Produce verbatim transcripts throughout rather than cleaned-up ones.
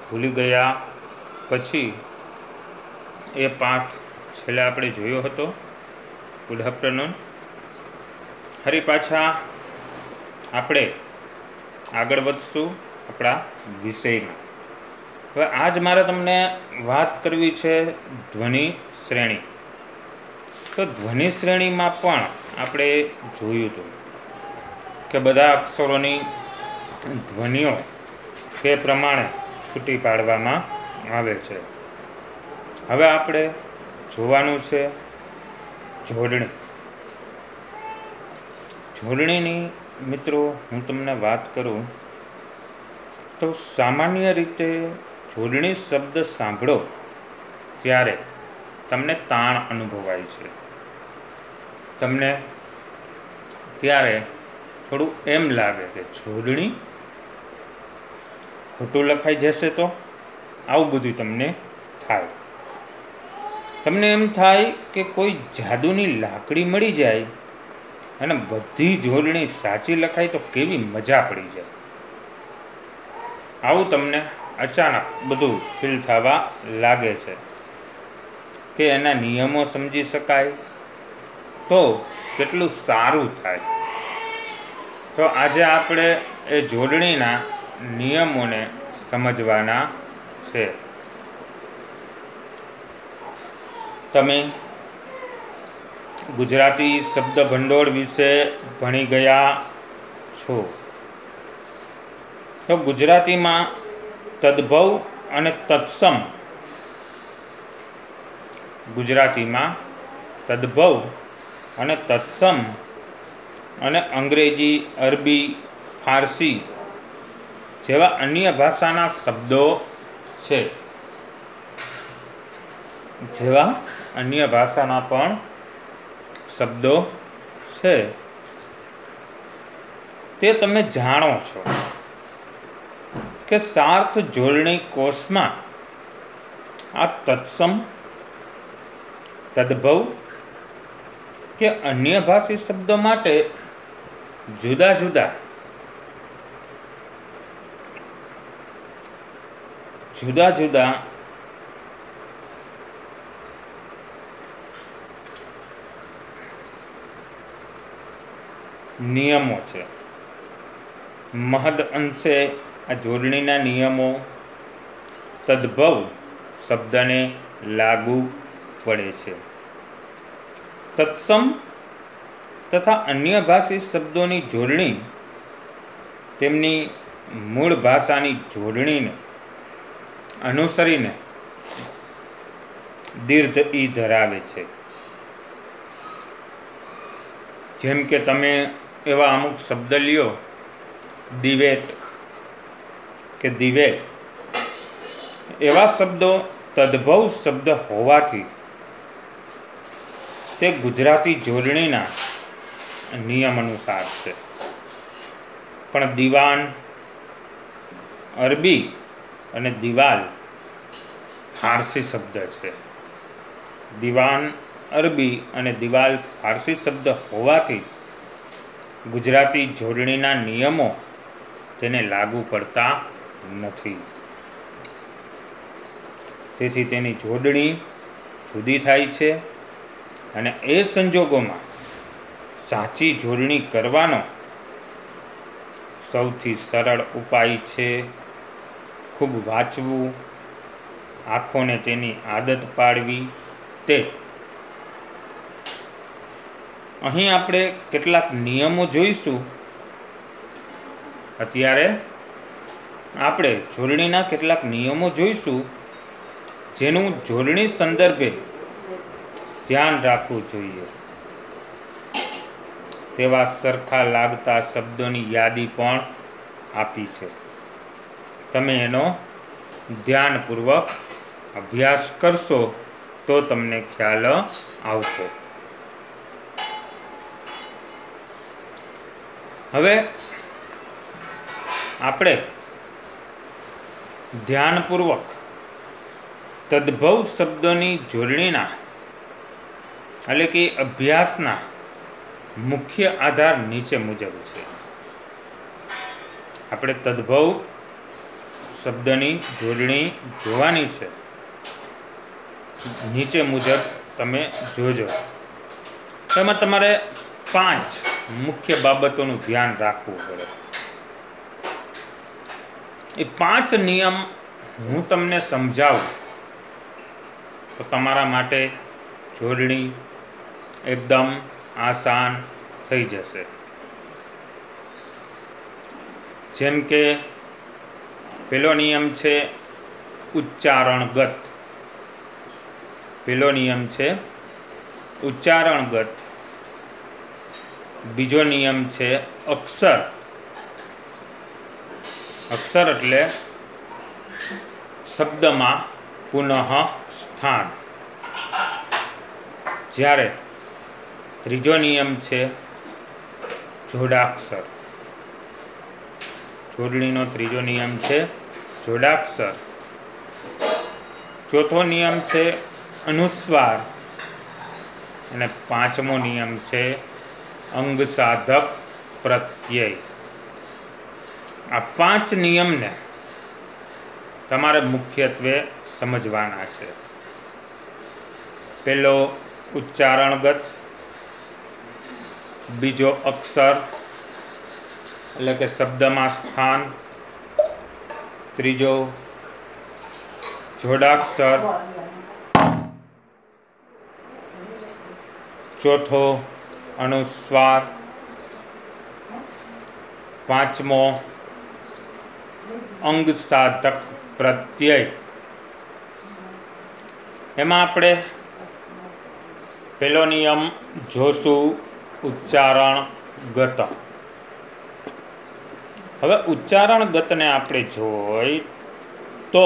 ભૂલી ગયા પછી એ પાઠ છેલ્લે આપણે જોયો હતો. Good afternoon. ફરી પાછા આપણે આગળ વધશું આપણા વિષયમાં. હવે આજ મારે તમને વાત કરવી છે ધ્વનિ શ્રેણી. તો ધ્વનિ શ્રેણીમાં પણ આપણે જોયું હતું કે બધા અક્ષરોની ધ્વનિઓ તે પ્રમાણે છૂટી પાડવામાં આવે છે. હવે આપણે જોવાનું છે જોડણી. જોડણીની મિત્રો હું તમને વાત કરું તો સામાન્ય રીતે જોડણી શબ્દ સાંભળો ત્યારે તમને તાણ અનુભવાય છે. તમને ત્યારે થોડું એમ લાગે કે જોડણી ખોટું લખાઈ જશે તો આવું બધું તમને થાય. તમને એમ થાય કે કોઈ જાદુની લાકડી મળી જાય અને બધી જોડણી સાચી લખાય તો કેવી મજા પડી જાય. આવું તમને અચાનક બધું ફીલ થવા લાગે છે કે એના નિયમો સમજી શકાય તો કેટલું સારું થાય. તો આજે આપણે એ જોડણીના નિયમોને સમજવાના છે. તમે ગુજરાતી શબ્દ ભંડોળ વિશે ભણી ગયા છો. તો ગુજરાતીમાં તદ્ભવ અને તત્સમ ગુજરાતીમાં તદ્ભવ અને તત્સમ અને અંગ્રેજી, અરબી, ફારસી જેવા અન્ય ભાષાના શબ્દો છે. જેવા અન્ય ભાષાના પણ શબ્દો છે તે તમે જાણો છો કે સાર્થ જોડણી કોષમાં આ તત્સમ, તદ્ભવ કે અન્ય ભાષી શબ્દો માટે જુદા જુદા જુદા જુદા નિયમો છે. મહદ અંશે આ જોડણીના નિયમો તદ્ભવ શબ્દને લાગુ પડે છે. તત્સમ તથા અન્ય ભાષી શબ્દોની જોડણી તેમની મૂળ ભાષાની જોડણીને અનુસરીને દીર્ઘ ઈ ધરાવે છે. જેમ કે તમે એવા અમુક શબ્દ લ્યો, દિવેટ કે દિવે, એવા શબ્દો તદ્ભવ શબ્દ હોવાથી તે ગુજરાતી જોડણીના નિયમ અનુસાર છે. પણ દીવાન અરબી અને દિવાલ ફારસી શબ્દ છે. દીવાન અરબી અને દિવાલ ફારસી શબ્દ હોવાથી ગુજરાતી જોડણીના નિયમો તેને લાગુ પડતા નથી. તેથી તેની જોડણી જુદી થાય છે અને એ સંજોગોમાં સાચી જોડણી કરવાનો સૌથી સરળ ઉપાય છે ખૂબ વાંચવું, આંખોને તેની આદત પાડવી. તે અહીં આપણે કેટલાક નિયમો જોઈશું. અત્યારે આપણે જોડણીના કેટલાક નિયમો જોઈશું જેનું જોડણી સંદર્ભે ધ્યાન રાખવું જોઈએ. તેવા સરખા લાગતા શબ્દોની યાદી પણ આપી છે. તમે એનો ધ્યાનપૂર્વક અભ્યાસ કરશો તો તમને ખ્યાલ આવશે. હવે આપણે ધ્યાનપૂર્વક તદ્ભવ શબ્દોની જોડણીના એટલે કે અભ્યાસના મુખ્ય આધાર નીચે મુજબ છે. આપણે તદ્ભવ શબ્દની જોડણી જોવાની છે. નીચે મુજબ તમે જોજો. તેમાં તમારે પાંચ મુખ્ય બાબતોનું ધ્યાન રાખવું પડે. એ પાંચ નિયમ હું તમને સમજાવું તો તમારા માટે જોડણી એકદમ આસાન થઈ જશે. જેમ કે પહેલો નિયમ છે ઉચ્ચારણગત. પહેલો નિયમ છે ઉચ્ચારણગત. બીજો નિયમ છે અક્ષર. અક્ષર એટલે શબ્દમાં પુનઃ સ્થાન. જ્યારે ત્રીજો નિયમ છે જોડાક્ષર. જોડણીનો ત્રીજો નિયમ છે જોડાક્ષર. ચોથો નિયમ છે અનુસ્વાર અને પાંચમો નિયમ છે અંગ સાધક પ્રત્યય. આ પાંચ નિયમને તમારે મુખ્યત્વે સમજવાના છે. પહેલો ઉચ્ચારણગત, બીજો અક્ષર એટલે કે શબ્દમાં સ્થાન, ત્રીજો જોડાક્ષર, ચોથો અનુસ્વાર, પાંચમો અંગ સાધક પ્રત્યય. એમાં આપણે પહેલો નિયમ જોશું ઉચ્ચારણગત. હવે ઉચ્ચારણગતને આપણે જોઈ તો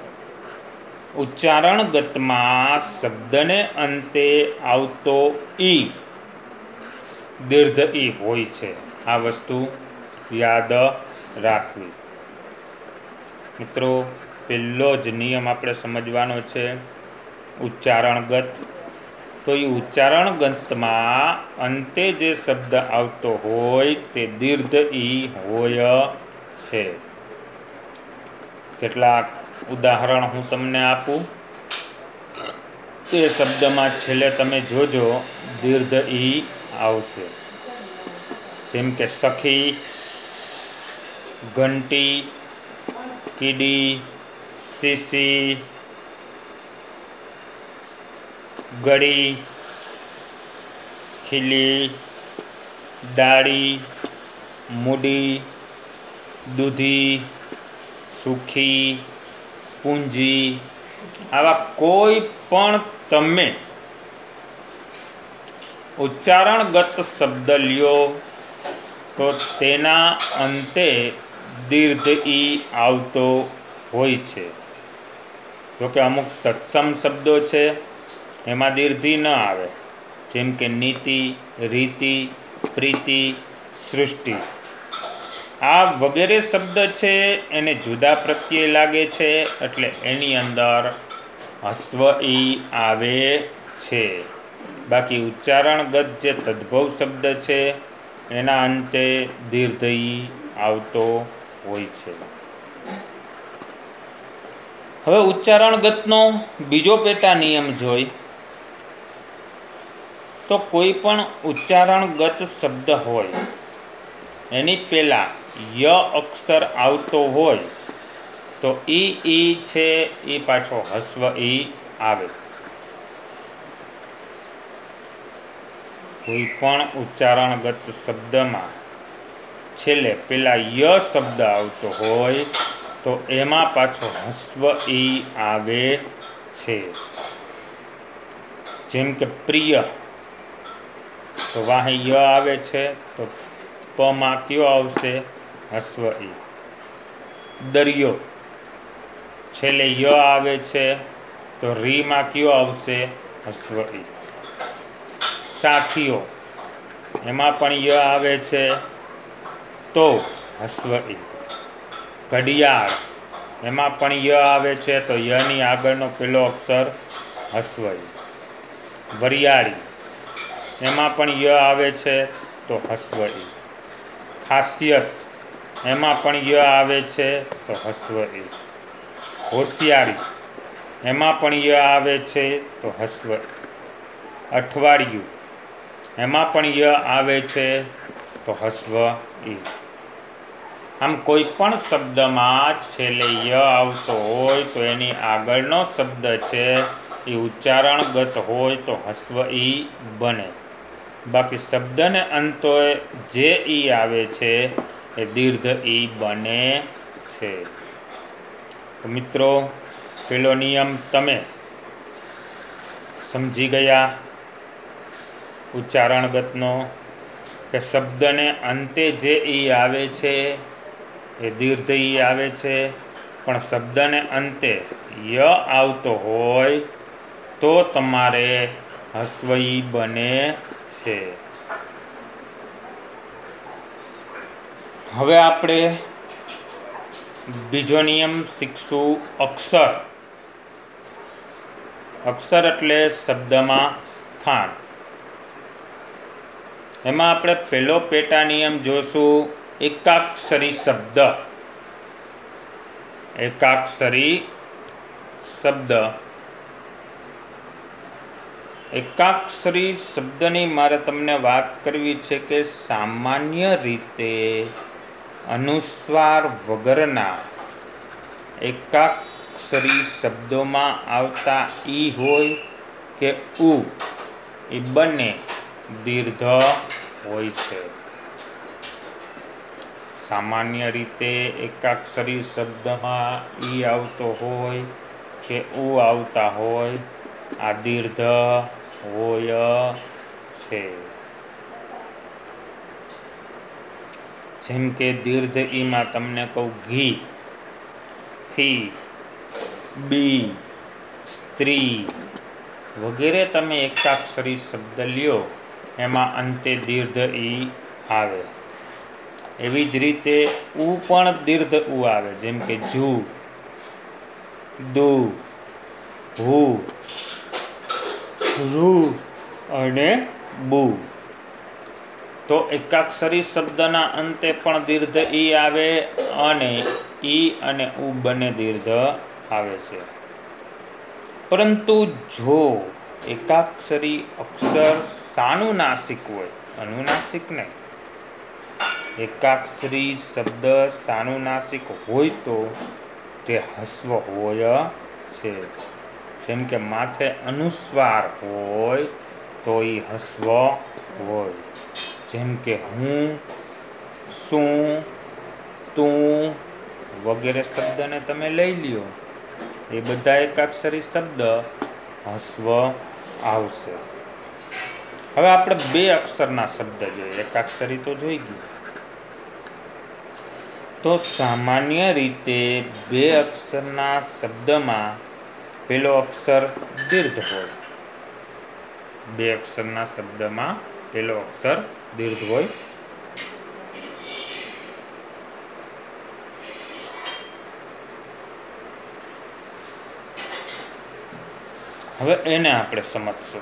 ઉચ્ચારણગતમાં શબ્દને અંતે આવતો ઈ દીર્ઘ ઈ હોય છે. આ વસ્તુ યાદ રાખવી. મિત્રો, પહેલો જ નિયમ આપણે સમજવાનો છે ઉચ્ચારણગત. તો એ ઉચ્ચારણગતમાં અંતે જે શબ્દ આવતો હોય તે દીર્ઘ ઈ હોય છે. કેટલાક ઉદાહરણ હું તમને આપું. તે શબ્દમાં છેલ્લે તમે જોજો દીર્ઘ ઈ આવશે. જેમ કે સખી, ઘંટી, કીડી, શીશી, ગળી, ખીલી, ડાળી, મૂડી, દૂધી, સુખી, પૂંજી. આવા કોઈ પણ તમે ઉચ્ચારણગત શબ્દ લ્યો તો તેના અંતે દીર્ઘ ઈ આવતો હોય છે. જોકે અમુક તત્સમ શબ્દો છે એમાં દીર્ઘ ઈ ન આવે. જેમ કે નીતિ, રીતિ, પ્રીતિ, સૃષ્ટિ. આ વગેરે શબ્દ છે એને જુદા પ્રત્યય લાગે છે એટલે એની અંદર હસ્વ ઈ આવે છે. બાકી ઉચ્ચારણગત જે તદ્ભવ શબ્દ છે એના અંતે દીર્ઘ ઈ આવતો હોય છે. હવે ઉચ્ચારણગતનો બીજો પેટા નિયમ જોઈ તો કોઈ પણ ઉચ્ચારણગત શબ્દ હોય એની પહેલાં ય અક્ષર આવતો હોય તો ઈ ઈ છે એ પાછો હસ્વ ઈ આવે. કોઈ પણ ઉચ્ચારણગત શબ્દમાં છેલ્લે પેલા ય શબ્દ આવતો હોય તો એમાં પાછો હસ્વ ઈ આવે છે. જેમ કે પ્રિય તો વાહે ય આવે છે તો પમાં કયો આવશે? હસ્વ ઈ. દરિયો છેલ્લે ય આવે છે તો રીમાં કયો આવશે? હસ્વ ઈ. સાથીઓ એમાં પણ ય આવે છે તો હસ્વ ઈ. ઘડિયાળ એમાં પણ ય આવે છે તો યની આગળનો પેલો અક્ષર હસ્વ ઈ. વરિયાળી એમાં પણ ય આવે છે તો હસ્વ ઈ. ખાસિયત એમાં પણ ય આવે છે તો હસ્વ ઈ. હોશિયારી, એમાં પણ ય આવે છે તો હસ્વ. અઠવાડિયું, એમાં પણ ય આવે છે તો હસ્વ ઈ. આમ કોઈ પણ શબ્દમાં છેલ્લે ય આવતો હોય તો એની આગળનો શબ્દ છે એ ઉચ્ચારણગત હોય તો હસ્વ ઈ બને. બાકી શબ્દને અંતે જે ઈ આવે છે એ દીર્ઘ ઈ બને છે. મિત્રો, પેલો નિયમ તમે સમજી ગયા ઉચ્ચારણગતનો, કે શબ્દને અંતે જે ઈ આવે છે એ દીર્ઘ ઈ આવે છે, પણ શબ્દને અંતે ય આવતો હોય તો તમારે હસ્વ ઈ બને છે. હવે આપણે બીજો નિયમ શીખશું, અક્ષર. અક્ષર એટલે શબ્દમાં સ્થાન. એમાં આપણે પહેલો પેટા નિયમ જોશું, એકાક્ષરી શબ્દ. એકાક્ષરી શબ્દ. એકાક્ષરી શબ્દની મારે તમને વાત કરવી છે કે સામાન્ય રીતે અનુસ્વાર વગરના એકાક્ષરી શબ્દોમાં આવતા ઈ હોય કે ઉ, એ બંને દીર્ઘ હોય છે. સામાન્ય રીતે એકાક્ષરી શબ્દમાં ઈ આવતો હોય કે ઉ આવતા હોય, આ દીર્ઘ હોય છે. જેમ કે દીર્ઘ ઈમાં તમને કહું, ઘી, થી, બી, સ્ત્રી વગેરે તમે એકાક્ષરી શબ્દ લ્યો એમાં અંતે દીર્ઘ ઈ આવે. એવી જ રીતે ઉ પણ દીર્ઘ ઉ આવે. જેમ કે જુ, દુ, હુ, રૂ અને બુ. તો એકાક્ષરી શબ્દના અંતે પણ દીર્ઘ ઈ આવે અને ઈ અને ઉ બંને દીર્ઘ આવે છે. પરંતુ જો એકાક્ષરી અક્ષર સાનુનાસિક હોય, અનુનાસિક નહીં, એકાક્ષરી શબ્દ સાનુનાસિક હોય તો તે હસ્વ હોય છે. જેમ કે માથે અનુસ્વાર હોય તો એ હસ્વ હોય. જેમ કે હું, શું, તું વગેરે શબ્દને તમે લઈ લ્યો, એ બધા એકાક્ષરી શબ્દ હસ્વ આવશે. હવે આપણે બે અક્ષરના શબ્દ જોઈએ. એકાક્ષરી તો જોઈ ગયું. તો સામાન્ય રીતે બે અક્ષરના શબ્દમાં પેલો અક્ષર દીર્ઘ હોય. બે અક્ષરના શબ્દમાં પેલો અક્ષર દીર્ઘ હોય. હવે એને આપણે સમજશું.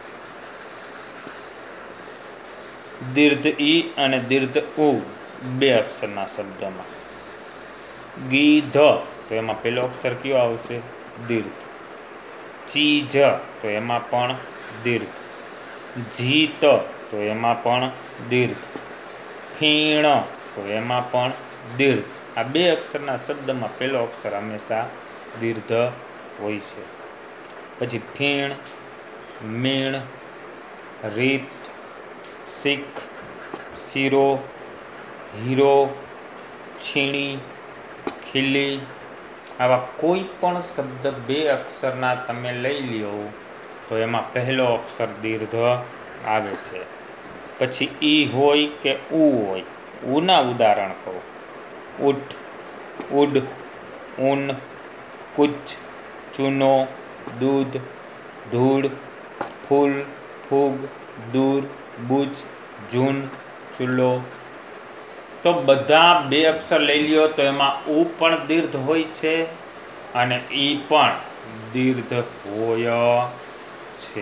દીર્ઘ ઈ અને દીર્ઘ ઉ બે અક્ષરના શબ્દમાં. ગીધ તો એમાં પેલો અક્ષર કયો આવશે? દીર્ઘ. ચીજ તો એમાં પણ દીર્ઘ. જીત તો એમાં પણ દીર્ઘ. ફીણ તો એમાં પણ દીર્ઘ. આ બે અક્ષરના શબ્દમાં પેલો અક્ષર હંમેશા દીર્ઘ હોય છે. પછી ફીણ, મીણ, રીત, શીખ, શીરો, હીરો, છીણી, ખીલી, આવા કોઈ પણ શબ્દ બે અક્ષરના તમે લઈ લ્યો તો એમાં પહેલો અક્ષર દીર્ઘ આવે છે. પછી ઈ હોય કે ઉ હોય. ઉના ઉદાહરણ કહું. ઊઠ, ઉડ, ઊન, કુચ, ચૂનો, દૂધ, ધૂળ, ફૂલ, ફૂગ, દૂર, બુચ, જૂન, ચૂલો. તો બધા બે અક્ષર લઈ લ્યો તો એમાં ઉ પણ દીર્ઘ હોય છે અને ઈ પણ દીર્ઘ હોય છે.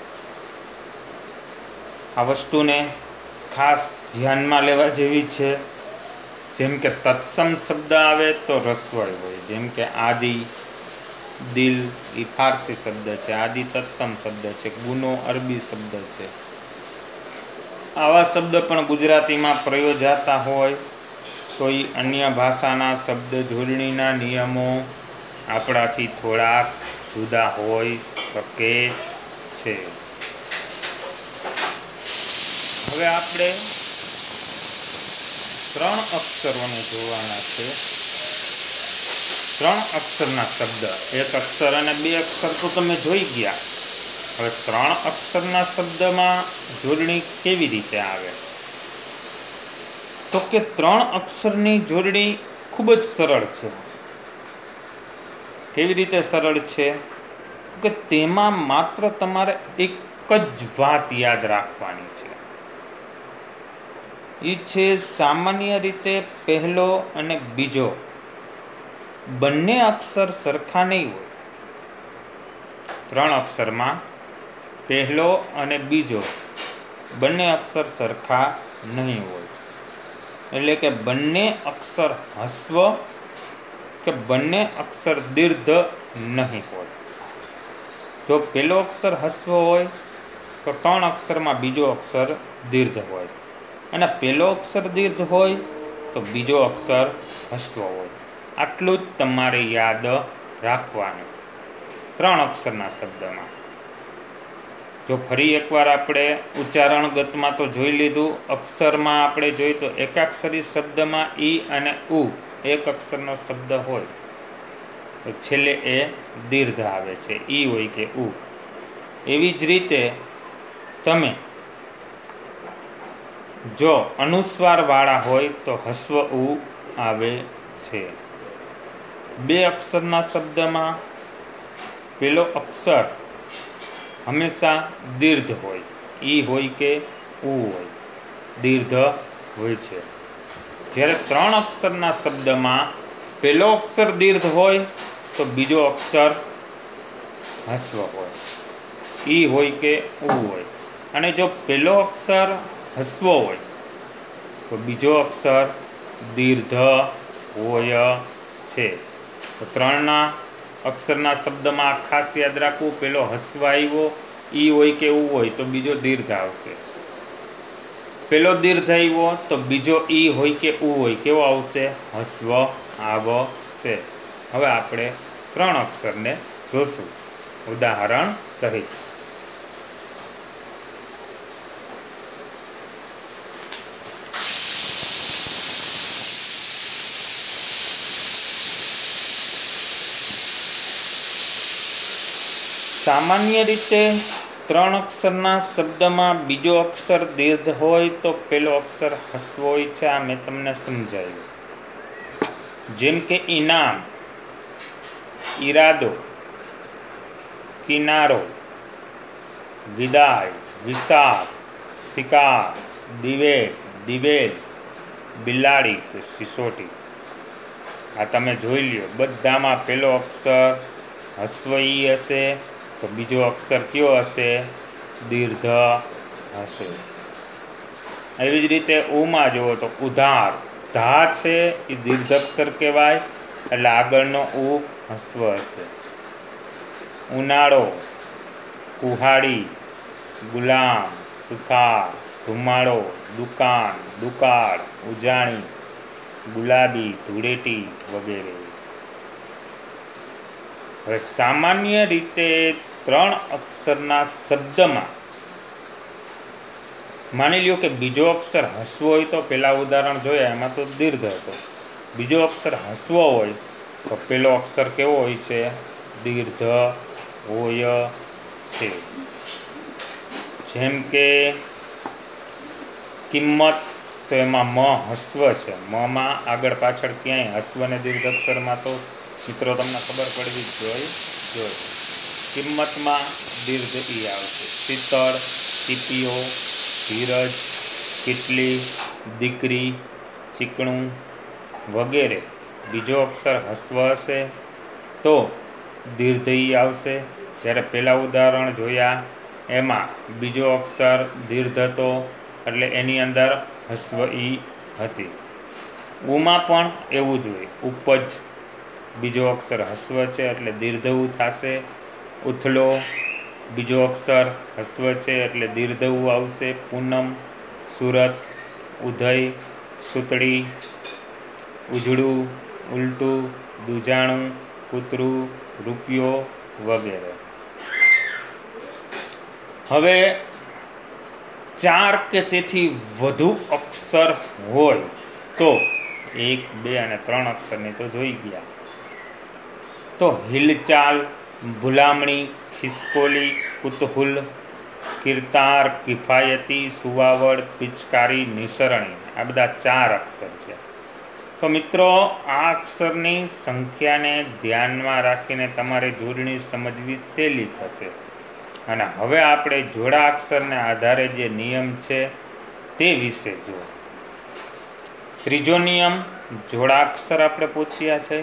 આ વસ્તુને ખાસ ધ્યાનમાં લેવા જેવી છે. જેમ કે તત્સમ શબ્દ આવે તો રસ્વઈ હોય. જેમ કે આદિ, દિલ એ ફારસી શબ્દ છે, આદિ તત્સમ શબ્દ છે, ગુનો અરબી શબ્દ છે. આવા શબ્દ પણ ગુજરાતીમાં પ્રયોજાતા હોય તો એ અન્ય ભાષાના શબ્દ જોડણીના નિયમો આપણાથી થોડાક જુદા હોઈ શકે છે. હવે આપણે ત્રણ અક્ષરોને જોવાના છે. ત્રણ અક્ષરના શબ્દ, એક અક્ષર અને બે અક્ષર તો તમે જોઈ ગયા. હવે ત્રણ અક્ષરના શબ્દમાં જોડણી કેવી રીતે આવે? તો કે ત્રણ અક્ષરની જોડણી ખૂબ જ સરળ છે. કેવી રીતે સરળ છે? કે તેમાં માત્ર તમારે એક જ વાત યાદ રાખવાની છે. એ છે સામાન્ય રીતે પહેલો અને બીજો બંને અક્ષર સરખા નહીં હોય. ત્રણ અક્ષરમાં પહેલો અને બીજો બંને અક્ષર સરખા નહીં હોય. એટલે કે બંને અક્ષર હસ્વ કે બંને અક્ષર દીર્ઘ નહીં હોય. જો પહેલો અક્ષર હસ્વ હોય તો ત્રણ અક્ષરમાં બીજો અક્ષર દીર્ઘ હોય, અને પહેલો અક્ષર દીર્ઘ હોય તો બીજો અક્ષર હસ્વ હોય. આટલું જ તમારે યાદ રાખવાનું ત્રણ અક્ષરના શબ્દમાં. જો ફરી એકવાર આપણે ઉચ્ચારણગતમાં તો જોઈ લીધું. અક્ષરમાં આપણે જોઈએ તો એકાક્ષરી શબ્દમાં ઈ અને ઉ એક અક્ષરનો શબ્દ હોય તો છેલ્લે એ દીર્ઘ આવે છે, ઈ હોય કે ઉ. એવી જ રીતે તમે જો અનુસ્વારવાળા હોય તો હસ્વ ઉ આવે છે. બે અક્ષરના શબ્દમાં પેલો અક્ષર હંમેશા દીર્ઘ હોય, ઈ હોય કે ઉ હોય, દીર્ઘ હોય છે. જ્યારે ત્રણ અક્ષરના શબ્દમાં પહેલો અક્ષર દીર્ઘ હોય તો બીજો અક્ષર હસ્વ હોય, ઈ હોય કે ઉ હોય. અને જો પહેલો અક્ષર હસ્વ હોય તો બીજો અક્ષર દીર્ઘ હોય છે. તો ત્રણના અક્ષરના શબ્દમાં ખાસ યાદ રાખવું, પેલો હસ્વ આવ્યો ઈ હોય કે ઉ હોય તો બીજો દીર્ઘ આવશે. પેલો દીર્ઘ આવ્યો તો બીજો ઈ હોય કે ઉ હોય કેવો આવશે? હસ્વ આવશે. હવે આપણે ત્રણ અક્ષરને જોશું ઉદાહરણ સહિત. સામાન્ય રીતે ત્રણ અક્ષરના શબ્દમાં બીજો અક્ષર દીર્ઘ હોય તો પેલો અક્ષર હસ્વ હોય છે. આ મેં તમને સમજાવ્યું. જેમ કે ઇનામ, ઈરાદો, કિનારો, વિદાય, વિષાદ, શિકાર, દિવેટ, દિવેલ, બિલાડી કે સિસોટી. આ તમે જોઈ લ્યો. બધામાં પેલો અક્ષર હસ્વ ઈ હશે તો બીજો અક્ષર કયો હશે? દીર્ઘ હશે. એવી જ રીતે ઉમાં જુઓ તો ઉધાર, ધા છે એ દીર્ઘ અક્ષર કહેવાય એટલે આગળનો ઉ હસ્વ હશે. ઉનાળો, કુહાડી, ગુલામ, સુથાર, ધુમાડો, દુકાન, દુકાળ, ઉજાણી, ગુલાબી, ધૂળેટી વગેરે. હવે સામાન્ય રીતે ત્રણ અક્ષરના શબ્દમાં માની લ્યો કે બીજો અક્ષર હસ્વ હોય તો પહેલાં ઉદાહરણ જોયા એમાં તો દીર્ઘ હતો. બીજો અક્ષર હસ્વ હોય તો પહેલો અક્ષર કેવો હોય છે? દીર્ઘ હોય છે. જેમ કે કિંમત તો એમાં મ હસ્વ છે. મમાં આગળ પાછળ ક્યાંય હસ્વ અને દીર્ઘ અક્ષરમાં તો મિત્રો તમને ખબર પડવી જ જોઈએ જોઈએ કિંમતમાં દીર્ઘ ઈ આવશે. શીતળ, સીપીઓ, ધીરજ, કેટલી, દીકરી, ચીકણું વગેરે બીજો અક્ષર હસ્વ હશે તો દીર્ઘ ઈ આવશે. જ્યારે પહેલાં ઉદાહરણ જોયા એમાં બીજો અક્ષર દીર્ઘ હતો એટલે એની અંદર હસ્વ ઈ હતી. ઉમાં પણ એવું જ હોય. ઉપજ, બીજો અક્ષર હસ્વ છે એટલે દીર્ઘવું થશે. ઉથલો બીજો અક્ષર હસ્વ છે એટલે દીર્ઘવું આવશે. પૂનમ, સુરત, ઉધઈ, સૂતળી, ઉજળું, ઉલટું, દૂજાણું, કૂતરું, રૂપિયો વગેરે. હવે ચાર કે તેથી વધુ અક્ષર હોય તો એક, બે અને ત્રણ અક્ષરની તો જોઈ ગયા. તો હિલચાલ, ભૂલામણી, ખિસકોલી, કુતૂહલ, કિરતાર, કિફાયતી, સુવાવડ, પિચકારી, નિસરણી, આ બધા ચાર અક્ષર છે. તો મિત્રો આ અક્ષરની સંખ્યાને ધ્યાનમાં રાખીને તમારે જોડણી સમજવી સહેલી થશે. અને હવે આપણે જોડા અક્ષરને આધારે જે નિયમ છે તે વિશે જુઓ. ત્રીજો નિયમ જોડાક્ષર આપણે પૂછ્યા છે.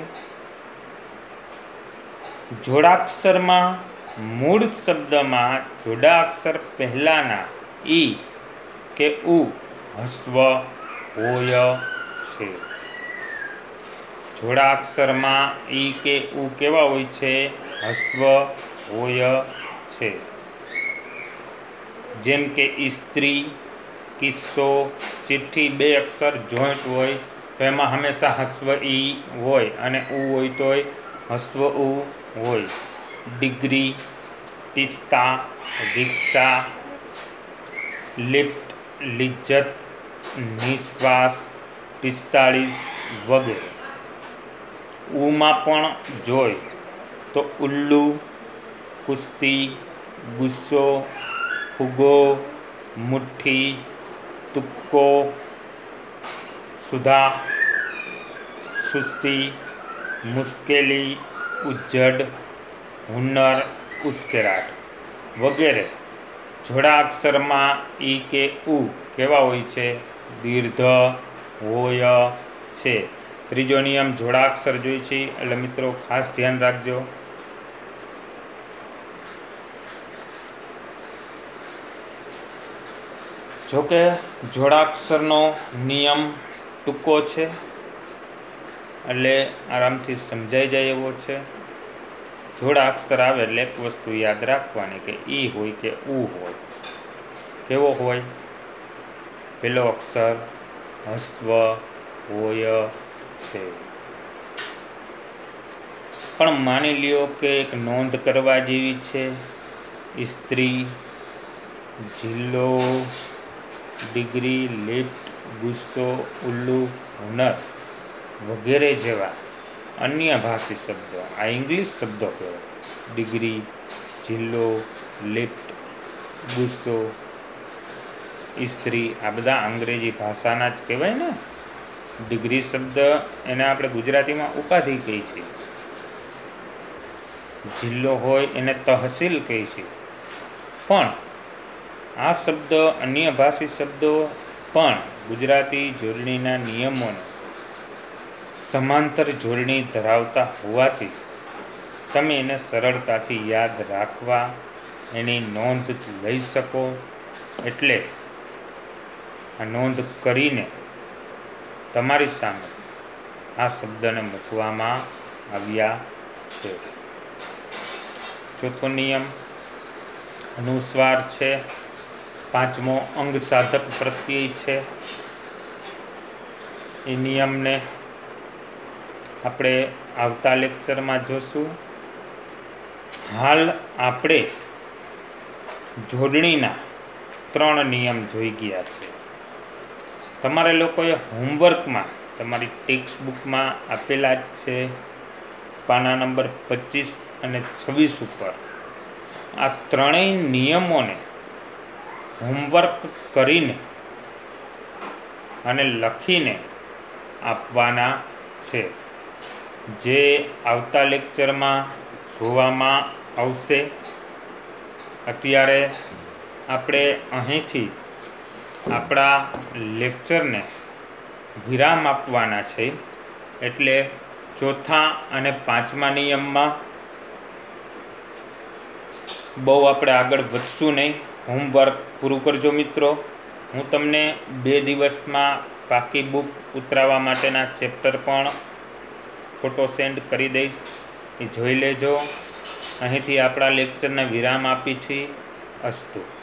જોડાક્ષરમાં મૂળ શબ્દમાં જોડાક્ષર પહેલાના ઈ કે ઉ હસ્વ હોય છે. જોડાક્ષરમાં ઈ કે ઉ કેવા હોય છે? હસ્વ હોય છે. જેમ કે ઇસ્ત્રી, કિસ્સો, ચિઠ્ઠી બે અક્ષર જોઈન્ટ હોય તો એમાં હંમેશા હસ્વ ઈ હોય અને ઉ હોય તોય હસ્વ ઉ હોય. ડિગ્રી, પિસ્તા, રિક્ષા, લિફ્ટ, લિજ્જત, નિશ્વાસ, પિસ્તાળીસ વગેરે. ઉમાં પણ જોઈ તો ઉલ્લુ, કુસ્તી, ગુસ્સો, ફુગો, મુઠ્ઠી, તુક્કો, સુધા, સુસ્તી, મુશ્કેલી, ઉજ્જડ, હુન્નર, ઉશ્કેરાટ વગેરે. જોડા અક્ષરમાં ઈ કે ઉ કેવા હોય છે? દીર્ઘ હોય છે. ત્રીજો નિયમ જોડાક્ષર જોઈ છે એટલે મિત્રો ખાસ ધ્યાન રાખજો. જોકે જોડાક્ષરનો નિયમ ટૂંકો છે એટલે આરામથી સમજાઈ જાય એવો છે. જોડાક્ષર આવે એટલે એક વસ્તુ યાદ રાખવાની કે ઈ હોય કે ઉ હોય. કેવો હોય? પેલો અક્ષર હસ્વ હોય છે. પણ માની લ્યો કે એક નોંધ કરવા જેવી છે. ઇસ્ત્રી, જિલ્લો, ડિગ્રી, લિફ્ટ, ગુસ્સો, ઉલ્લુ, હુનર વગેરે જેવા અન્ય ભાષી શબ્દો, આ ઇંગ્લિશ શબ્દો કહેવાય. ડિગ્રી, જિલ્લો, લિફ્ટ, ગુસ્સો, ઇસ્ત્રી આ બધા અંગ્રેજી ભાષાના જ કહેવાય ને. ડિગ્રી શબ્દ એને આપણે ગુજરાતીમાં ઉપાધિ કહી છે. જિલ્લો હોય એને તહસીલ કહી છે. પણ આ શબ્દ અન્ય ભાષી શબ્દો પણ ગુજરાતી જોડણીના નિયમોને સમાંતર જોડણી ધરાવતા હોવાથી તમે એને સરળતાથી યાદ રાખવા એની નોંધ લઈ શકો. એટલે આ નોંધ કરીને તમારી સામે આ શબ્દને મૂકવામાં આવ્યા છે. ચોથો નિયમ અનુસ્વાર છે. પાંચમો અંગ સાધક પ્રત્યય છે. એ નિયમને આપણે આવતા લેક્ચરમાં જોશું. હાલ આપણે જોડણીના ત્રણ નિયમ જોઈ ગયા છે. તમારે લોકોએ હોમવર્કમાં તમારી ટેક્સ્ટ બુકમાં આપેલા જ છે. પાના નંબર પચીસ અને છવ્વીસ ઉપર આ ત્રણેય નિયમોને હોમવર્ક કરીને અને લખીને આપવાના છે, જે આવતા લેક્ચરમાં જોવામાં આવશે. અત્યારે આપણે અહીંથી આપણા લેક્ચરને વિરામ આપવાના છે. એટલે ચોથા અને પાંચમા નિયમમાં બહુ આપણે આગળ વધશું નહીં. હોમવર્ક પૂરું કરજો મિત્રો. હું તમને બે દિવસમાં પાકી બુક ઉતરાવવા માટેના ચેપ્ટર પણ ફોટો સેન્ડ કરી દઈશ, એ જોઈ લેજો. અહીંથી આપણા લેક્ચરને વિરામ આપી છીએ. અસ્તુ.